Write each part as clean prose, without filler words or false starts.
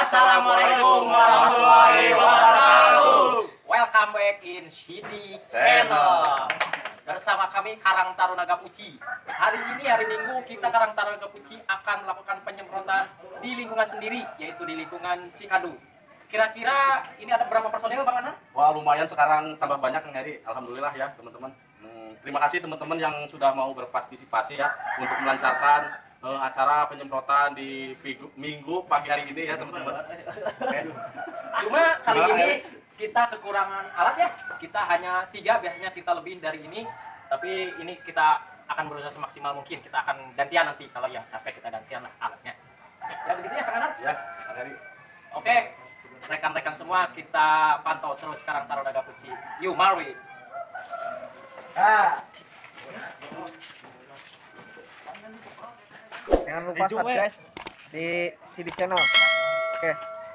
Assalamualaikum warahmatullahi wabarakatuh. Welcome back in Shidi Channel. Bersama kami Karang Taruna Gapuci. Hari ini hari Minggu kita Karang Taruna Gapuci akan melakukan penyemprotan di lingkungan sendiri, yaitu di lingkungan Cikadu. Kira-kira ini ada berapa personil Bang Ana? Wah, lumayan sekarang tambah banyak yang nyari. Alhamdulillah ya teman-teman. Terima kasih teman-teman yang sudah mau berpartisipasi ya untuk melancarkan acara penyemprotan di minggu pagi hari ini ya teman-teman. Cuma kali ini kita kekurangan alat ya. Kita hanya 3, biasanya kita lebih dari ini. Tapi ini kita akan berusaha semaksimal mungkin. Kita akan gantian nanti, kalau yang capek kita gantian lah alatnya. Ya begitu ya Kang Anar? Ya, hari. Oke, rekan-rekan semua kita pantau terus Karang Taruna Gapuci. Yuk, mari. Jangan lupa subscribe di Shidi Channel. Oke.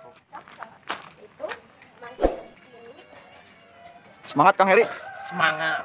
Semangat Kang Heri. Semangat.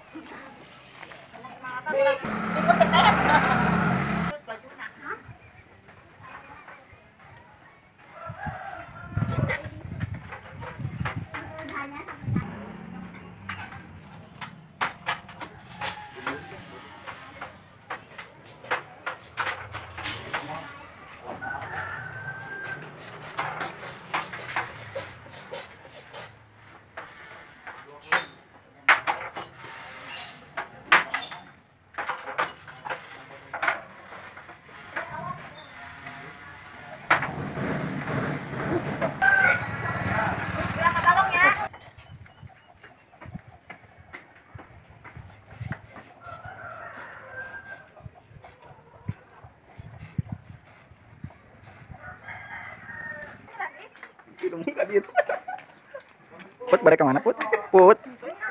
Put, balik kemana Put? Put.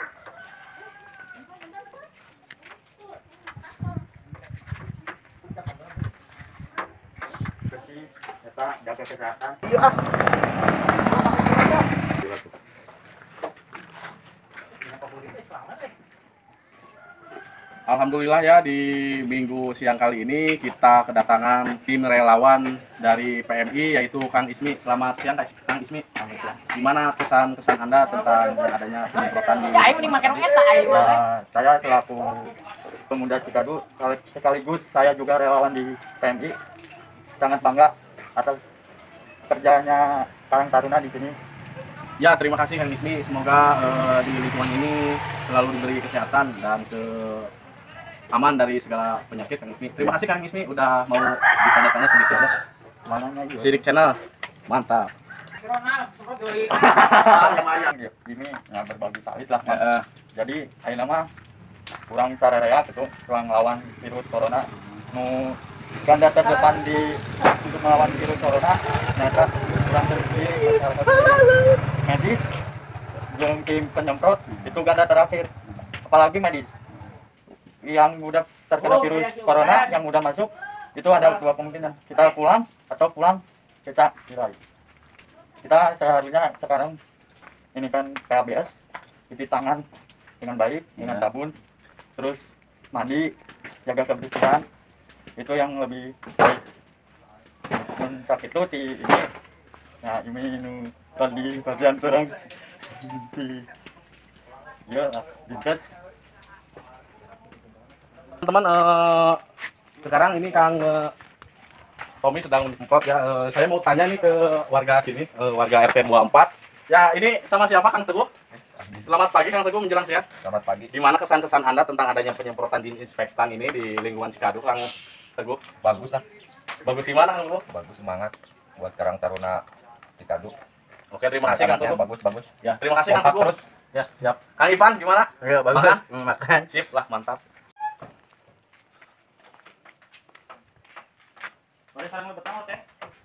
Kita jaga kesehatan. Iya. Alhamdulillah ya di minggu siang kali ini kita kedatangan tim relawan dari PMI yaitu Kang Ismi. Selamat siang Kang Ismi. Gimana kesan-kesan Anda tentang adanya penyemprotan di Saya selaku pemuda Cikadu sekaligus saya juga relawan di PMI, sangat bangga atas kerjanya Karang Taruna di sini. Ya, terima kasih Kang Ismi. Semoga di lingkungan ini selalu diberi kesehatan dan aman dari segala penyakit Kang Ismi. Terima kasih Kang Ismi udah mau ditanda-tanda sedikit ya. Mananya juga. Sidik Channel. Mantap. Ini ya, berbagi salit lah. Jadi ayeuna mah kurang sararea gitu, kurang lawan virus corona. Nu ganda terdepan untuk melawan virus corona ternyata kurang terbukti medis jeung tim penyemprot itu ganda terakhir, apalagi medis yang udah terkena virus corona yang udah masuk itu ada 2 kemungkinan, kita pulang atau pulang kita viral. Kita seharusnya sekarang ini kan PABS, cuci tangan dengan baik dengan sabun, terus mandi, jaga kebersihan, itu yang lebih baik. Mencak itu di ini, nah ini di bagian kurang di ya lah di tes. Teman-teman, sekarang ini Kang Tommy sedang menyemprot ya. Saya mau tanya nih ke warga sini, warga RT 24. Ya, ini sama siapa Kang Teguh? Selamat pagi Kang Teguh, menjelang siang. Selamat pagi. Gimana kesan-kesan Anda tentang adanya penyemprotan disinfektan ini di lingkungan Cikadu, Kang Teguh? Bagus lah, Bagus gimana Kang Teguh? bagus, semangat buat Karang Taruna Cikadu. Oke, terima kasih Kang Teguh. Bagus. Ya, terima kasih Kang Kompak Teguh. terus. Ya, siap. Kang Ivan gimana? Ya, Makan? Makan. Sip lah, mantap. Boleh sarang pertama teh?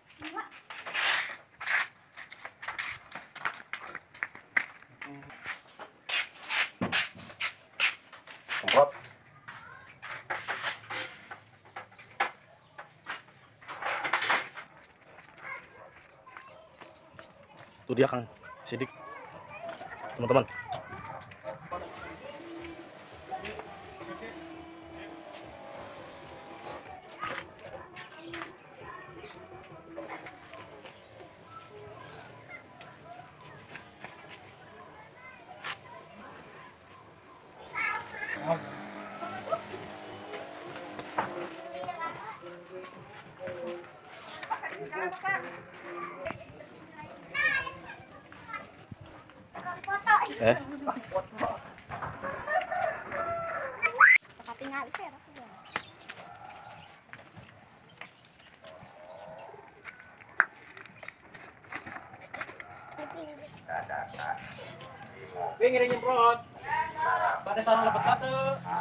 Semprot. Itu dia Kang Sidik. Teman-teman. Eh, Tinggal itu ya. Pengen nyemprot. Pada sarang lepet batu.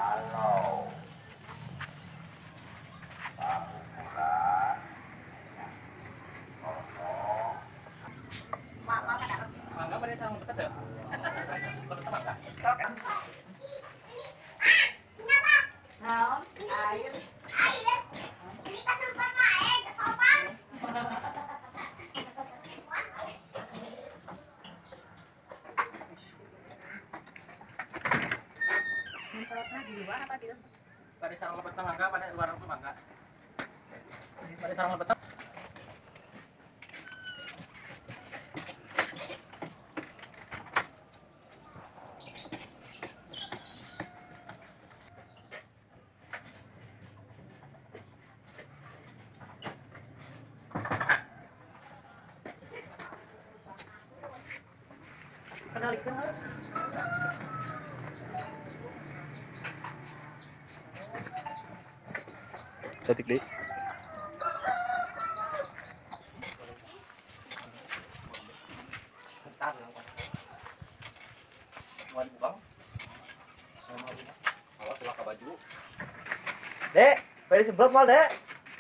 Mangga pada sarang lepet ya. Lepet mangga. Pada sarang lepet mangga, pada luar itu mangga. Pada sarang lepet. Kenalikeun. cantik deh. Mau dibuang. Kalau tulah ke baju. Dek, pada semprot mal, Dek.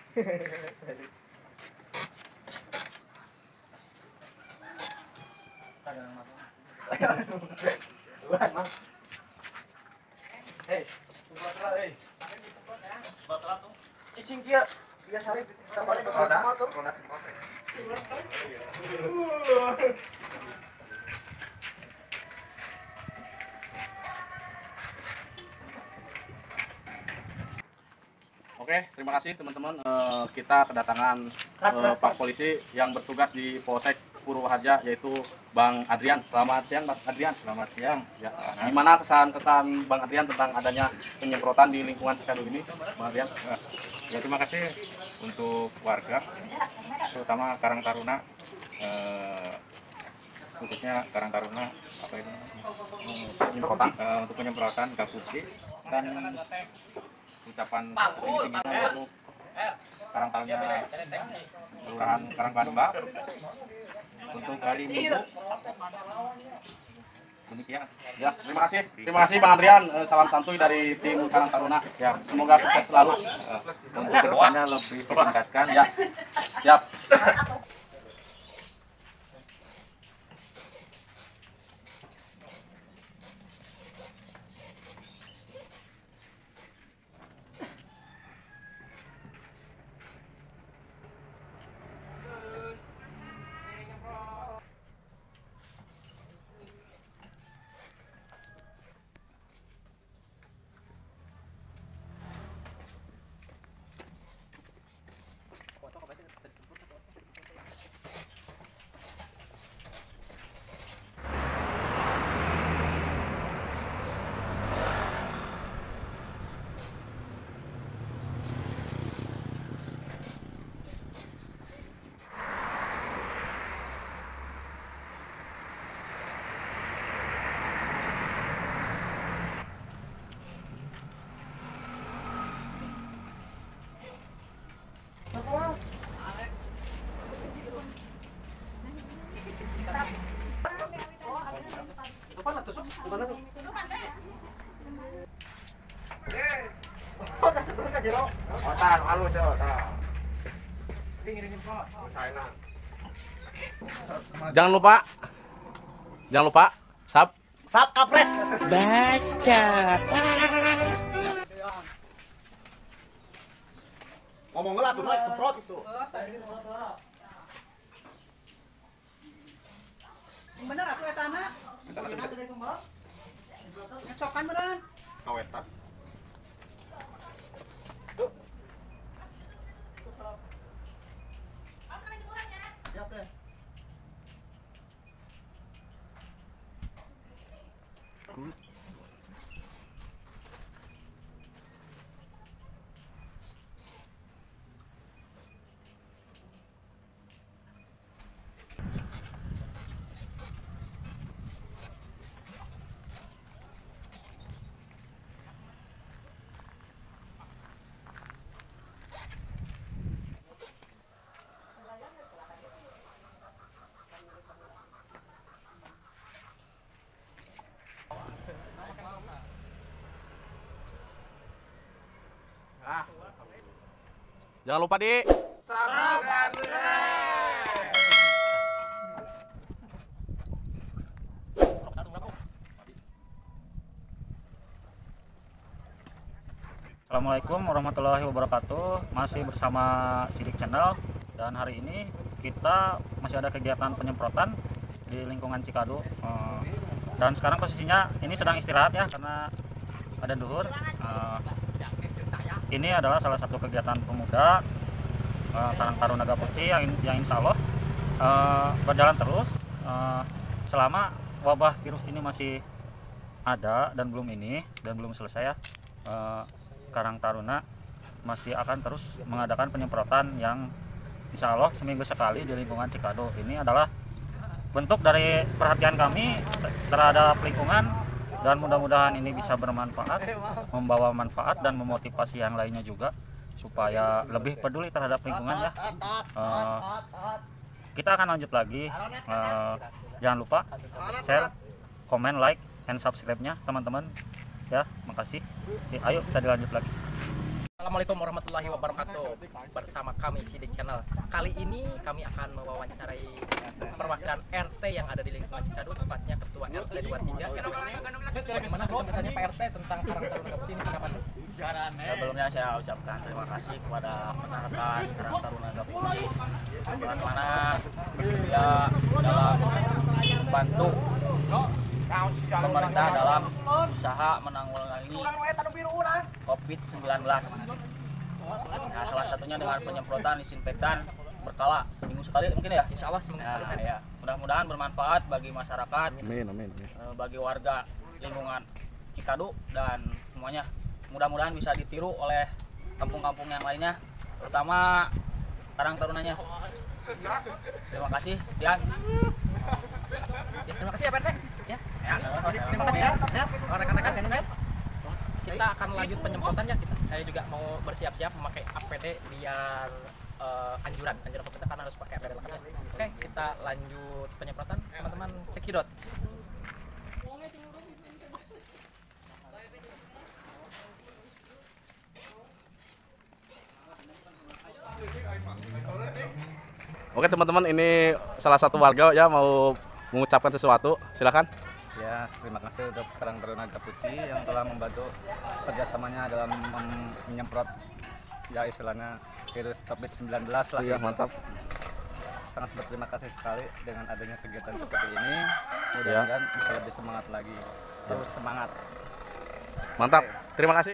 Hei, semprot hei. Cicing kia, dia sari kita balik ke sana tuh. Oke, terima kasih teman-teman. Kita kedatangan Pak Polisi yang bertugas di Polsek Purwaharja, yaitu Bang Adrian. Selamat siang, Bang Adrian. Selamat siang. Ya, gimana kesan-kesan Bang Adrian tentang adanya penyemprotan di lingkungan Cikadu ini, Bang Adrian? Ya, terima kasih untuk warga, terutama Karang Taruna, khususnya Karang Taruna apa itu Penyemprotan. untuk penyemprotan Gapusi dan ucapan tinggi-tingginya untuk Karang Taruna Kelurahan Karangkandang untuk hari Minggu. Demikian. Ya, terima kasih Bang Adrian. Salam santuy dari tim Karang Taruna. Ya, semoga sukses selalu. Untuk kedepannya lebih ditingkatkan. Ya, siap. Otan halus ya, otan. Jangan lupa, sub. Sap kapres. Ngomong lah tuh, semprot itu. Bener aku eta anak. Ngecokan beneran. Kawetan. Siap deh. Jangan lupa di Assalamualaikum warahmatullahi wabarakatuh. Masih bersama Sidik Channel dan hari ini kita masih ada kegiatan penyemprotan di lingkungan Cikadu. Dan sekarang posisinya ini sedang istirahat ya karena ada duhur. Ini adalah salah satu kegiatan pemuda Karang Taruna Gapuci yang insya Allah berjalan terus selama wabah virus ini masih ada dan belum selesai ya. Karang Taruna masih akan terus mengadakan penyemprotan yang insya Allah seminggu sekali di lingkungan Cikadu. Ini adalah bentuk dari perhatian kami terhadap lingkungan dan mudah-mudahan ini bisa bermanfaat, membawa manfaat dan memotivasi yang lainnya juga supaya lebih peduli terhadap lingkungan ya. Kita akan lanjut lagi. Jangan lupa share, komen, like, and subscribe-nya teman-teman. Ya, makasih. Ayo kita dilanjut lagi. Assalamualaikum warahmatullahi wabarakatuh. Bersama kami Sidik Channel. Kali ini kami akan mewawancarai perwakilan RT yang ada di lingkungan Cikadu, tepatnya Ketua RT 23 RW 1. Bagaimana kesan-kesannya Pak RT tentang Karang Taruna Gapuci ini kenapa? Sebelumnya saya ucapkan terima kasih kepada rekan-rekan Karang Taruna Gapuci yang mana bersedia dalam membantu pemerintah dalam usaha menanggulangi COVID-19. Nah, salah satunya dengan penyemprotan disinfektan berkala seminggu sekali mungkin ya. Insya Allah seminggu sekali. Nah, ya. Mudah-mudahan bermanfaat bagi masyarakat, Amin. bagi warga lingkungan Cikadu dan semuanya. Mudah-mudahan bisa ditiru oleh kampung-kampung yang lainnya, terutama Karang Tarunanya. Terima kasih, Dian. Ya, terima kasih ya Pak RT. Ya. Terima kasih ya. Rekan-rekan ya. Kita akan lanjut penyemprotannya. Saya juga mau bersiap-siap memakai APD biar anjuran pemerintah karena harus pakai APD lengkap. Oke, kita lanjut penyemprotan teman-teman cekidot. Oke teman-teman, ini salah satu warga ya mau mengucapkan sesuatu. Silakan. Ya, terima kasih untuk Karang Taruna Gapuci yang telah membantu kerjasamanya dalam menyemprot ya istilahnya virus COVID-19 lah. Iya, mantap. Sangat berterima kasih sekali dengan adanya kegiatan seperti ini. Mudah-mudahan bisa lebih semangat lagi. Terus semangat. Mantap. Terima kasih.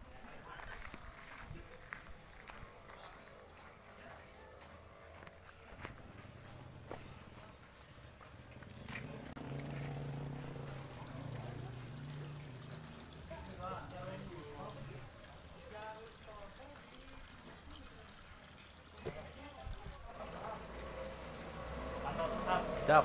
Siap.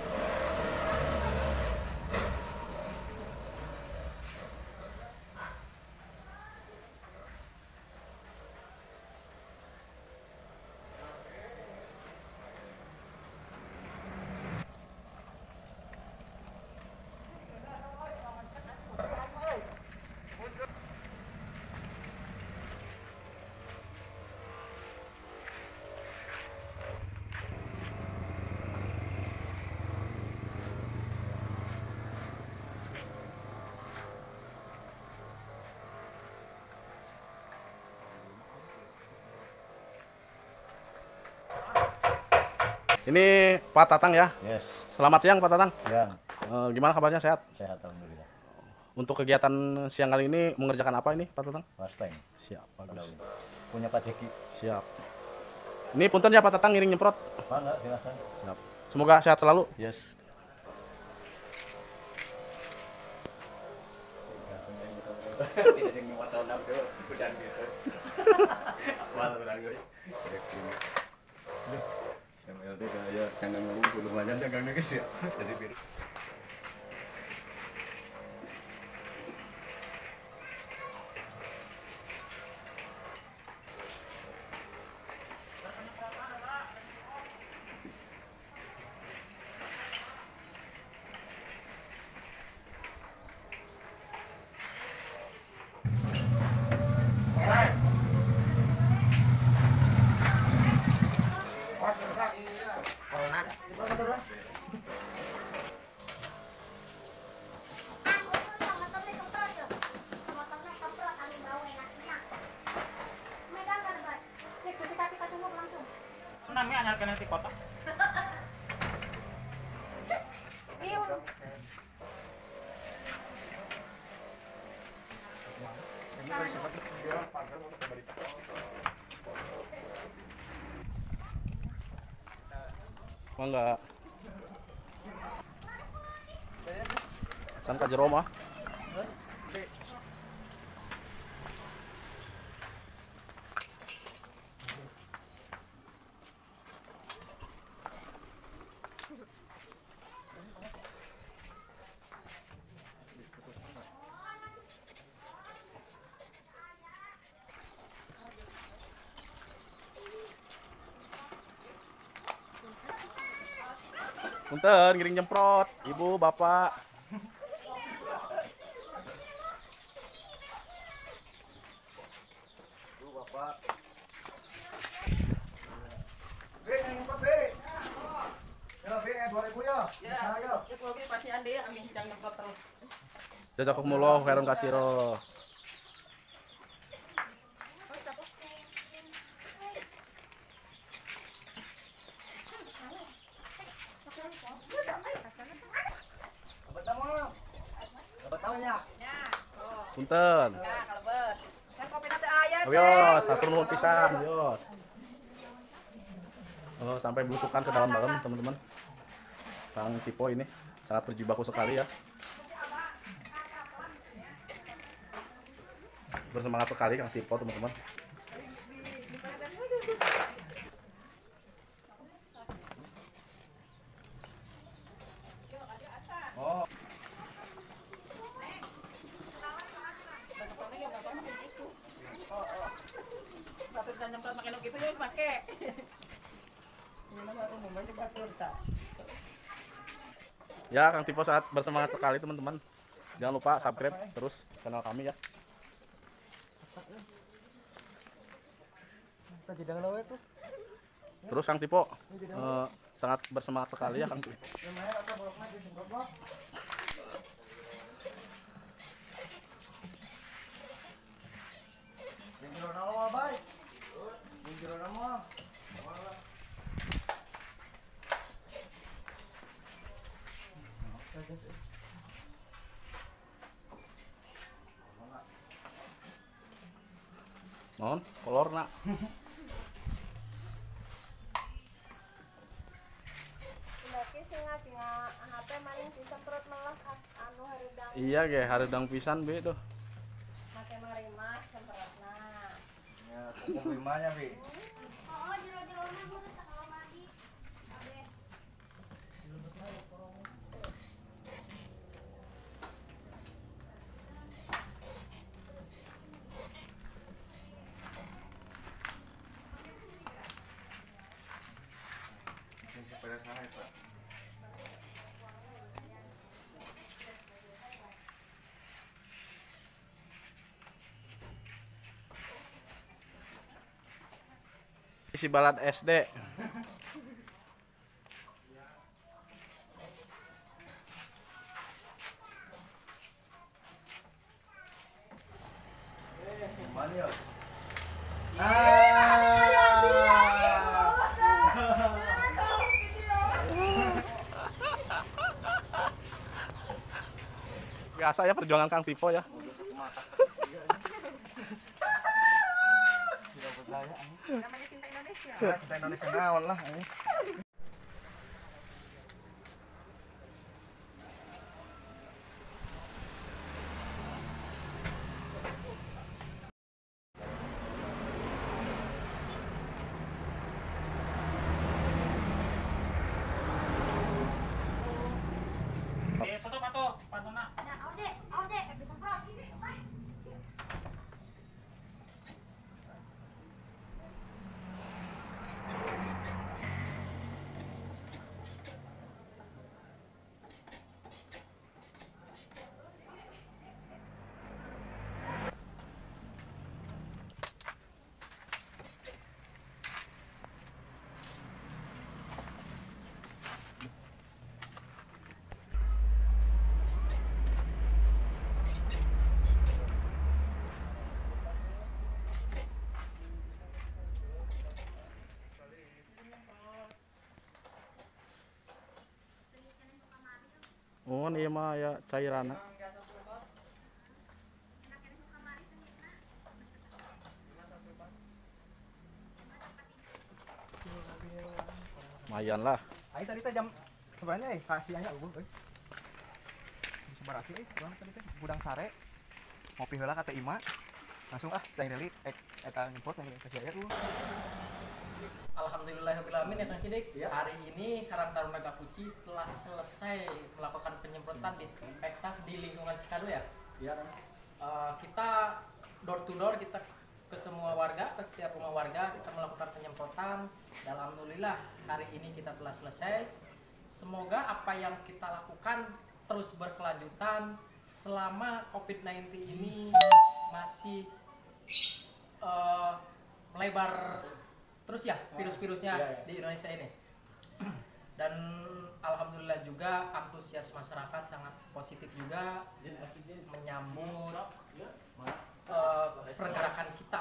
Ini Pak Tatang ya. Yes. Selamat siang Pak Tatang. Ya, Gimana kabarnya, sehat? sehat alhamdulillah. Untuk kegiatan siang kali ini mengerjakan apa ini Pak Tatang? Mustang. Siap, bagus. Punya Pak Jeki. Siap. Ini punten ya Pak Tatang ngiring nyemprot. Mana silakan. Siap. Semoga sehat selalu. Yes. Mangga. San ka jero mah. Punten, giring nyemprot, ibu, bapak. Ibu, bapak. Pasti ande amin jangan nyemprot terus. Jazakumullah khairan katsira. Punten. Ya, kalebet. Kan kopi nanti aya, Yos, atur nuhun pisan, yos. Oh, sampai belusukan ke dalam-dalam, teman-teman. Kang Tipo ini sangat berjibaku sekali ya. Bersemangat sekali Kang Tipo, teman-teman. Batur jangan nyemprot makin gitu ya pakai. Ini mah umumnya batur tak. Ya, Kang Tipo saat bersemangat sekali, teman-teman. Jangan lupa subscribe terus channel kami ya. Terus Kang Tipo sangat bersemangat sekali ya Kang Tipo. Non, kolor nak. Berarti singa HP maning disemprot malah anu hareudang Iya ge, hareudang pisan be tuh. make marimas semprotna. Ya, kumpul limanya, Bi. Oh, jero-jerona geus sakalom lagi. Kabeh. Sepeda saya, Pak. Isi balad SD. Biasa ya perjuangan Kang Tipo ya. Namanya cinta Indonesia. Kita Indonesia naon lah. Foto pato, pantona. Nah, awas deh, disemprot. Oh, ieu mah ya cairanna. Lumayan lah. Aing tadi teh jam sebenarnya kasih aya eueuh euy. Sebarasi urang tadi teh gudang sare. Ngopi heula ka Teh Ima. Langsung lain deui eta nyempot yang kasih aya Alhamdulillahirobbilalamin ya Kang Sidik. Hari ini Karang Taruna Gapuci telah selesai melakukan penyemprotan disinfektan di lingkungan Cikadu ya. Iya. Kita door to door, kita ke semua warga, ke setiap rumah warga kita melakukan penyemprotan. Dan alhamdulillah hari ini kita telah selesai. Semoga apa yang kita lakukan terus berkelanjutan selama COVID-19 ini masih melebar terus ya virus-virusnya di Indonesia ini. Dan alhamdulillah juga antusias masyarakat sangat positif juga menyambut pergerakan kita.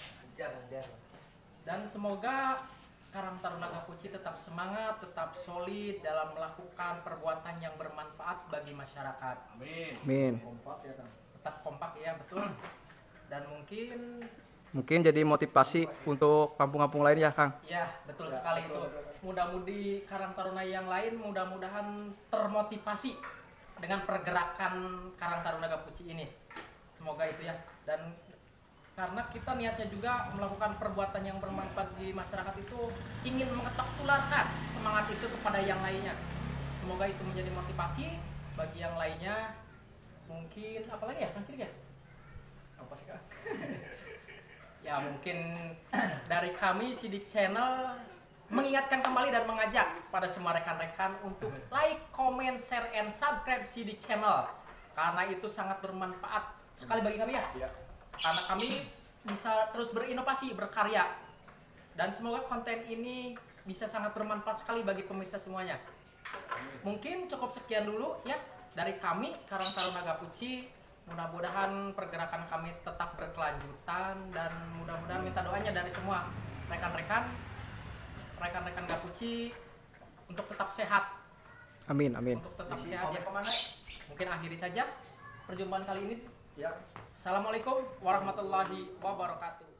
Dan semoga Karang Taruna Gapuci tetap semangat, tetap solid dalam melakukan perbuatan yang bermanfaat bagi masyarakat. Amin. Tetap kompak ya, betul. Dan Mungkin jadi motivasi untuk kampung-kampung lain ya, Kang. ya, betul sekali itu. Mudah-mudi Karang Taruna yang lain mudah-mudahan termotivasi dengan pergerakan Karang Taruna Gapuci ini. Semoga itu ya. Dan karena kita niatnya juga melakukan perbuatan yang bermanfaat di masyarakat itu ingin mengetuk-tularkan semangat itu kepada yang lainnya. Semoga itu menjadi motivasi bagi yang lainnya. Mungkin apalagi ya, Kang Sidik ya? Apa sih, Kang? Ya mungkin dari kami Sidik Channel mengingatkan kembali dan mengajak pada semua rekan-rekan untuk like, comment, share, and subscribe Sidik Channel karena itu sangat bermanfaat sekali bagi kami ya. Karena kami bisa terus berinovasi, berkarya, dan semoga konten ini bisa sangat bermanfaat sekali bagi pemirsa semuanya. Mungkin cukup sekian dulu ya dari kami Karang Taruna Gapuci. Mudah-mudahan pergerakan kami tetap berkelanjutan dan mudah-mudahan minta doanya dari semua rekan-rekan Gapuci untuk tetap sehat. Amin, amin. Untuk tetap sehat ya. Mungkin akhiri saja perjumpaan kali ini. Ya. Assalamualaikum warahmatullahi wabarakatuh.